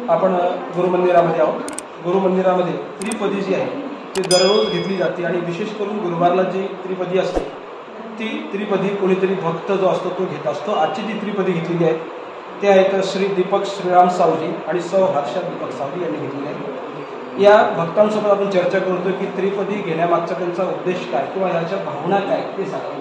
आपण गुरुमंदिरामध्ये आहोत। गुरुमंदिरामध्ये त्रिपदी जी आहे ती दररोज घेतली जाते आणि विशेष करून गुरुवारला जी त्रिपदी असते ती त्रिपदी कोणीतरी भक्त जो असतो तो घेत असतो। आजची जी त्रिपदी घेतलेली आहे ते आहेत श्री दीपक श्रीराम सावजी आणि सौ हर्षा दीपक सावजी यांनी घेतलेली आहे। या भक्तांसोबत आपण चर्चा करतो की त्रिपदी घेण्यामागचा त्यांचा उद्देश काय किंवा याच्या भावना काय ते सांगा।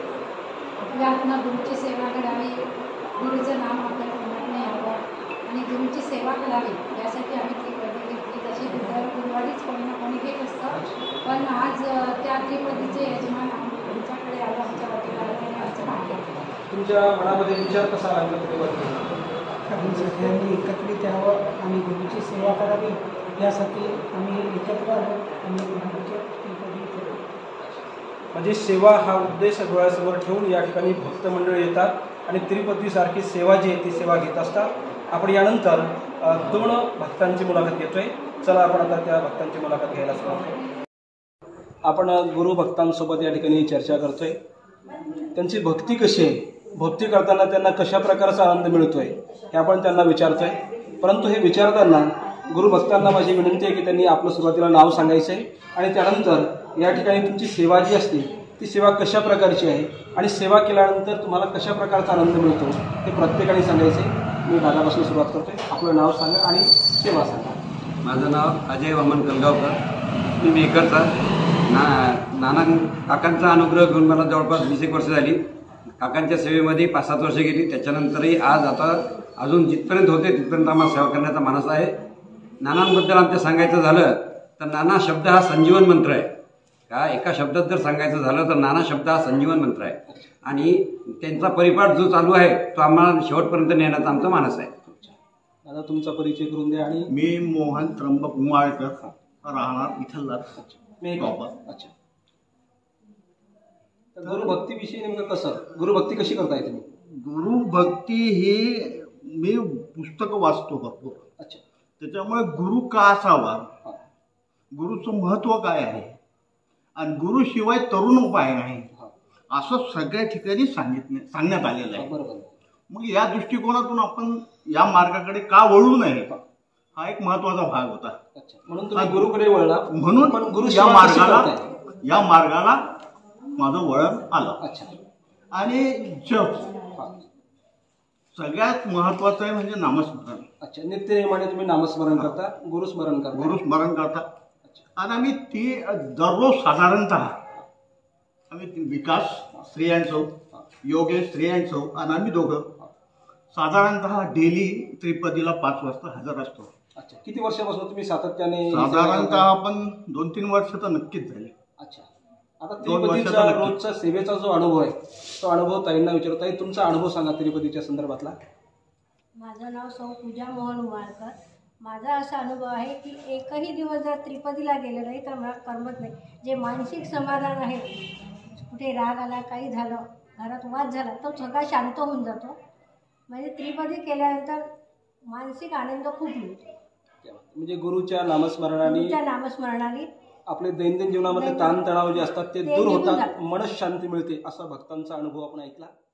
आपल्या गुरुची सेवा करावी, गुरुचं नाम आपल्या तोंडात नाही यावं आणि गुरुची सेवा करावी यासाठी आम्ही त्रिपदी घेतली। तशी दर गुरुवारीच कोणी ना कोणी घेत असतं, पण आज त्या त्रिपदीचे यजमान आमच्याकडे आलं, आमच्या वाटेला आलं आणि आमचं भाग्य केलं। तुमच्या मनामध्ये विचार कसा आला त्रिपदी सगळ्यांनी एकत्रित यावं आणि गुरुची सेवा करावी यासाठी आम्ही एकत्र आलो आणि गुरुची त्रिपदी केली। म्हणजे सेवा हा उद्देश डोळ्यासमोर ठेवून या ठिकाणी भक्त मंडळी येतात आणि त्रिपदीसारखी सेवा जी आहे ती सेवा घेत असतात। आपण यानंतर दोन भक्तांची मुलाखत घेतोय। चला आपण आता त्या भक्तांची मुलाखत घ्यायला सुरुवात करू। आपण गुरु भक्तांसोबत या ठिकाणी चर्चा करतोय, त्यांची भक्ती कशी आहे, भक्ती करताना त्यांना कशा प्रकारचा आनंद मिळतोय हे आपण त्यांना विचारतोय। परंतु हे विचारताना गुरुभक्तांना माझी विनंती आहे की त्यांनी आपलं सुरुवातीला नाव सांगायचं आहे आणि त्यानंतर या ठिकाणी तुमची सेवा जी असते ती सेवा कशा प्रकारची आहे आणि सेवा केल्यानंतर तुम्हाला कशा प्रकारचा आनंद मिळतो हे प्रत्येकाने सांगायचं आहे। मी दादापासून सुरुवात करतोय, आपलं नाव सांगा आणि सेवा सांगा। माझं नाव अजय वामन कलगावकर, मी मेकरचा नाना काकांचा अनुग्रह घेऊन मला जवळपास 20 वर्ष झाली। काकांच्या सेवेमध्ये 5-7 वर्ष गेली, त्याच्यानंतरही आज आता अजून जिथपर्यंत होते तिथपर्यंत आम्हाला सेवा करण्याचा मानस आहे। नानांबद्दल आमचं सांगायचं झालं तर नाना शब्द हा संजीवन मंत्र आहे। का एका शब्दात जर सांगायचं झालं तर नाना शब्द हा संजीवन मंत्र आहे आणि त्यांचा परिपाठ जो चालू आहे तो आम्हाला शेवटपर्यंत नेण्याचा आमचा मानस आहे। दादा तुमचा परिचय करून द्या। आणि मी मोहन त्र्यंबक उमाळकर, राहणार इथला मी अच्छा। तर गुरुभक्तीविषयी नेमकं कसं, गुरुभक्ती कशी करताय तुम्ही? गुरुभक्ती ही मी पुस्तकं वाचतो भरपूर। अच्छा। त्याच्यामुळे गुरु का असावा, गुरुचं महत्त्व काय आहे आणि गुरुशिवाय तरुण उपाय नाही असं सगळ्या ठिकाणी सांगण्यात आलेलं आहे। बरोबर। मग या दृष्टिकोनातून आपण या मार्गाकडे का वळू नये हा एक महत्त्वाचा भाग होता। अच्छा, म्हणून तुम्ही गुरुकडे वळला। म्हणून पण गुरु या मार्गाला माझं वळण आलं। अच्छा। आणि सगळ्यात महत्त्वाचं आहे म्हणजे नामस्मरण। अच्छा, नित्यनेमाने तुम्ही नामस्मरण करता, गुरुस्मरण करता? गुरुस्मरण करता। आणि आम्ही ती दररोज साधारणतः आम्ही विकास स्त्रियांचो, योगेश स्त्रियांचो आणि आम्ही दोघं साधारणतः डेली त्रिपदीला 5 वाजता हजर असतो। अच्छा, किती वर्षापासून तुम्ही सातत्याने? साधारणतः आपण 2-3 वर्ष तर नक्कीच झाले। अच्छा, आता त्रिपदीचा रोजचा सेवेचा जो अनुभव आहे तो अनुभव ताईंना विचारता येईल। तुमचा अनुभव सांगा त्रिपदीच्या संदर्भातला। माझं नाव सौ पूजा मोहन उमाळकर। माझा असा अनुभव आहे की एकही दिवस जर त्रिपदीला गेलं नाही तर मला करमत नाही। जे मानसिक समाधान आहे, कुठे राग आला, काही झालं, घरात वाद झाला, तो सगळा शांत होऊन जातो। म्हणजे त्रिपदी केल्यानंतर मानसिक आनंद खूप मिळतो। म्हणजे गुरुच्या नामस्मरणाने आपले दैनंदिन जीवनामध्ये ताणतणाव जे असतात ते दूर होतात, मनशांती मिळते असा भक्तांचा अनुभव आपण ऐकला।